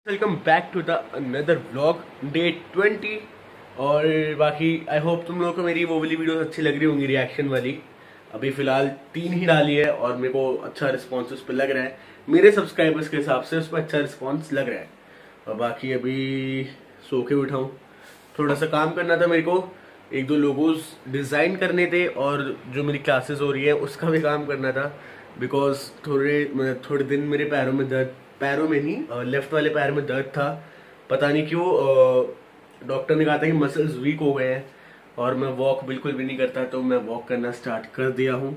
Welcome back to the another vlog day 20। और बाकी I hope तुम लोगों को मेरी वो वाली वीडियोस अच्छी लग रही होंगी, रिएक्शन वाली। अभी फिलहाल 3 ही डाली है और मेरे को अच्छा रिस्पॉन्स उस पर लग रहा है, मेरे सब्सक्राइबर्स के हिसाब से उस पर अच्छा रिस्पॉन्स लग रहा है। और बाकी अभी सो के उठा हूँ, थोड़ा सा काम करना था मेरे को, 1-2 लोगोस डिज़ाइन करने थे और जो मेरी क्लासेस हो रही है उसका भी काम करना था। बिकॉज थोड़े दिन मेरे पैरों में नहीं, लेफ्ट वाले पैर में दर्द था, पता नहीं क्यों। डॉक्टर ने कहा था कि मसल्स वीक हो गए हैं और मैं वॉक बिल्कुल भी नहीं करता, तो मैं वॉक करना स्टार्ट कर दिया हूँ।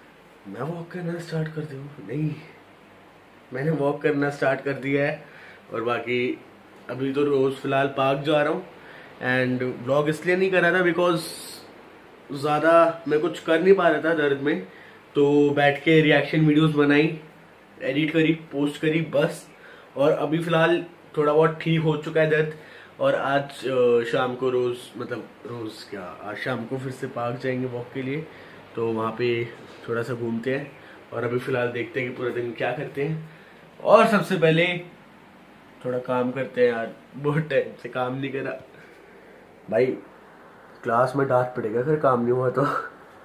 नहीं, मैंने वॉक करना स्टार्ट कर दिया है। और बाकी अभी तो रोज़ फिलहाल पार्क जा रहा हूँ। एंड व्लॉग इसलिए नहीं कर रहा था बिकॉज ज़्यादा मैं कुछ कर नहीं पा रहा था दर्द में, तो बैठ के रिएक्शन वीडियोस बनाई, एडिट करी, पोस्ट करी बस। और अभी फिलहाल थोड़ा बहुत ठीक हो चुका है दर्द। और आज शाम को आज शाम को फिर से पार्क जाएंगे वॉक के लिए, तो वहाँ पे थोड़ा सा घूमते हैं। और अभी फिलहाल देखते हैं कि पूरे दिन क्या करते हैं। और सबसे पहले थोड़ा काम करते हैं यार, बहुत टाइम से काम नहीं करा भाई। क्लास में डांट पड़ेगा अगर काम नहीं हुआ तो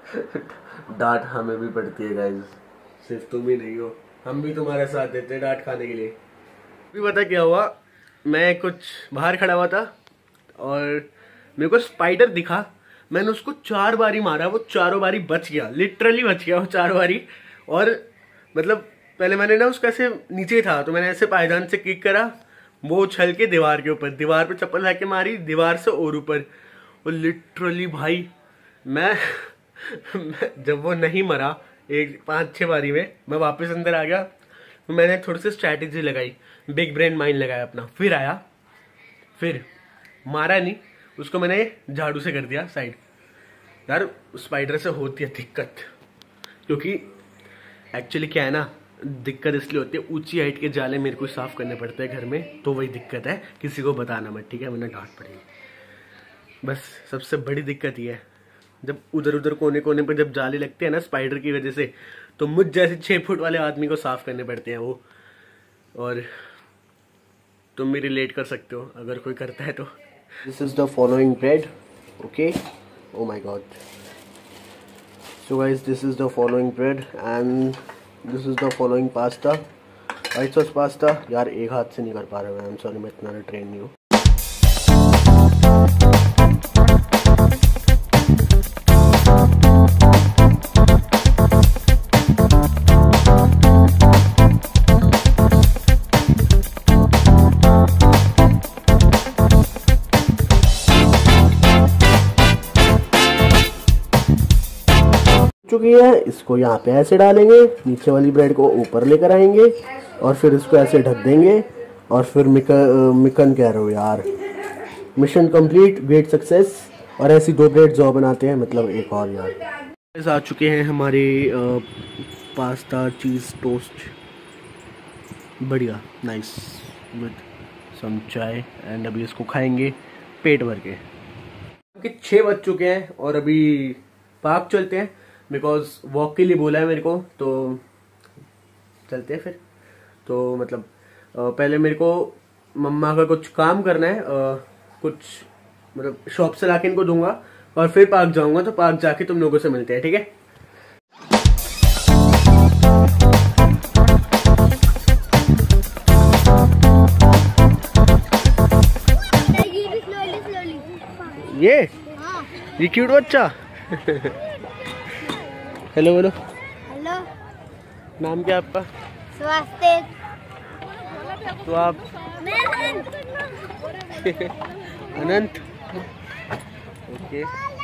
डांट हमें भी पड़ती है गाइस, सिर्फ तुम ही नहीं हो, हम भी तुम्हारे साथ देते हैं डांट खाने के लिए। भी पता क्या हुआ, मैं कुछ बाहर खड़ा हुआ था और मेरे को स्पाइडर दिखा। मैंने उसको 4 बारी मारा, वो चारों बारी बच गया, लिटरली बच गया वो 4 बारी। और मतलब पहले मैंने ना उसका ऐसे नीचे था तो मैंने ऐसे पायदान से किक करा, वो उछल के दीवार के ऊपर, दीवार पे चप्पल रख के मारी, दीवार से और ऊपर। और लिटरली भाई मैं जब वो नहीं मरा 5-6 बारी में, मैं वापस अंदर आ गया। तो मैंने थोड़ी सी स्ट्रैटेजी लगाई, बिग ब्रेन माइंड लगाया अपना, फिर आया, फिर मारा नहीं उसको, मैंने झाड़ू से कर दिया साइड। यार स्पाइडर से होती है दिक्कत, क्योंकि एक्चुअली क्या है ना, दिक्कत इसलिए होती है, ऊंची हाइट के जाले मेरे को साफ करने पड़ते हैं घर में, तो वही दिक्कत है। किसी को बताना मत, ठीक है, वरना डांट पड़ेगी। बस सबसे बड़ी दिक्कत ये है, जब उधर उधर कोने कोने पर जब जाले लगते हैं ना स्पाइडर की वजह से, तो मुझ जैसे 6 फुट वाले आदमी को साफ करने पड़ते हैं वो। और तुम भी रिलेट कर सकते हो अगर कोई करता है तो। This is the following bread, okay, oh my God. So guys, this is the following bread and this is the following pasta, white sauce pasta. यार एक हाथ से नहीं कर पा रहा मैं, आई एम सॉरी, मैं इतना ट्रेन नहीं हूँ। चुकी है, इसको यहाँ पे ऐसे डालेंगे, नीचे वाली ब्रेड को ऊपर लेकर आएंगे और फिर इसको ऐसे ढक देंगे। और फिर मिकन कह रहे हो यार, मिशन कंप्लीट, ग्रेट सक्सेस। और ऐसी 2 ब्रेड जो बनाते हैं, मतलब एक और यार। आ चुके हैं हमारे पास्ता चीज़ टोस्ट, बढ़िया nice, with some chai. And अभी इसको खाएंगे पेट भर के। 6 बज चुके हैं और अभी पार्क चलते हैं, बिकॉज वॉक के लिए बोला है मेरे को, तो चलते हैं फिर। तो मतलब पहले मेरे को मम्मा का कुछ काम करना है, कुछ मतलब शॉप से लाके इनको दूंगा और फिर पार्क जाऊंगा। तो पार्क जाके तुम लोगों से मिलते हैं, ठीक है। ये क्यूट बच्चा हेलो बोलो। हेलो, नाम क्या आपका? स्वास्तिक। तो आप? अनंत, ओके।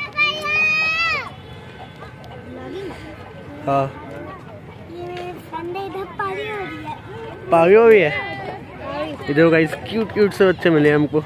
हाँ, पागी हो रही है इधर गाइस, क्यूट क्यूट से बच्चे मिले हमको।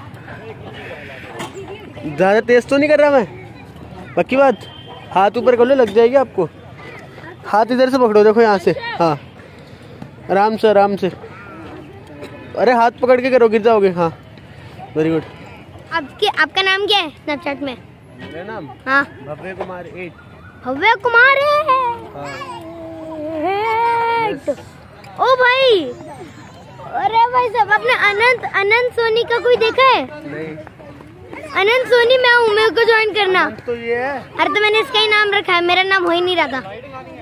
ज्यादा तेज तो नहीं कर रहा मैं, पक्की बात। हाथ ऊपर कर लो, लग जाएगी आपको। हाथ इधर से पकड़ो, देखो यहाँ से, हाँ आराम से आराम से। अरे हाथ पकड़ के करो, गिर जाओगे। हाँ वेरी गुड। आपका नाम क्या है स्नैपचैट में? मेरा नाम? हाँ, भव्य कुमार 8। भव्य कुमार है। हाँ। ओ भाई, अरे भाई साहब, आपने अनंत सोनी का कोई देखा है? नहीं। अनंत सोनी मैं हूँ, मेरे को ज्वाइन करना। तो ये है। अरे तो मैंने इसका ही नाम रखा है, मेरा नाम हो ही नहीं रहा था।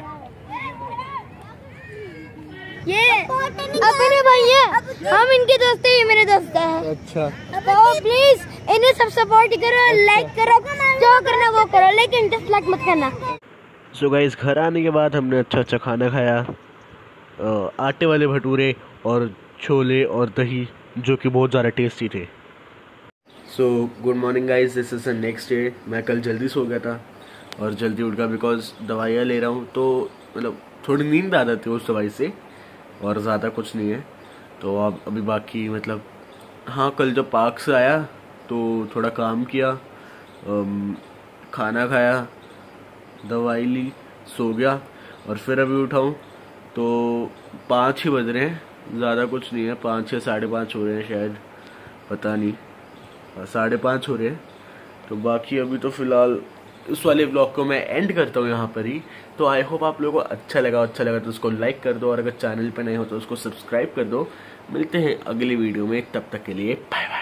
ये अपने भाई है, हम इनके दोस्त हैं, ये मेरे दोस्त है। अच्छा तो प्लीज इन्हें सब सपोर्ट करो, लाइक करो, जो करना वो करो, लेकिन डिसलाइक मत करना। सो गाइस, घर आने के बाद हमने अच्छा खाना खाया, आटे वाले भटूरे और छोले और दही, जो कि बहुत ज़्यादा टेस्टी थे। So good morning guys, this is the next day. मैं कल जल्दी सो गया था और जल्दी उठ गया बिकॉज दवाइयाँ ले रहा हूँ, तो मतलब थोड़ी नींद आ जाती है उस दवाई से, और ज़्यादा कुछ नहीं है। तो अब अभी बाकी मतलब हाँ, कल जब पार्क से आया तो थोड़ा काम किया, खाना खाया, दवाई ली, सो गया, और फिर अभी उठाऊँ तो 5 ही बज रहे हैं, ज़्यादा कुछ नहीं है, 5 या 5:30 हो रहे हैं शायद, पता नहीं, 5:30 हो रहे हैं। तो बाकी अभी तो फ़िलहाल इस वाले व्लॉग को मैं एंड करता हूँ यहाँ पर ही। तो आई होप आप लोगों को अच्छा लगा तो उसको लाइक कर दो, और अगर चैनल पर नए हो तो उसको सब्सक्राइब कर दो। मिलते हैं अगली वीडियो में, तब तक के लिए बाय बाय।